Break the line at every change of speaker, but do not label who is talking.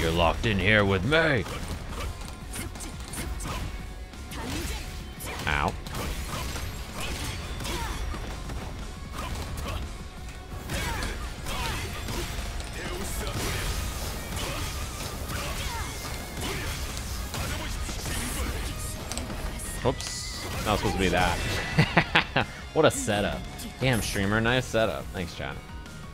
You're locked in here with me. Ow. Oops. Not supposed to be that. What a setup. Damn, streamer. Nice setup. Thanks, chat.